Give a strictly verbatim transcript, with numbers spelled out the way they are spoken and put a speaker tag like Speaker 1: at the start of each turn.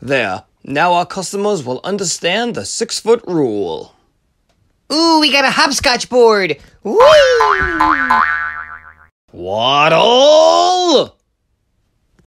Speaker 1: There. Now our customers will understand the six-foot rule.
Speaker 2: Ooh, we got a hopscotch board! Woo!
Speaker 1: Waddle!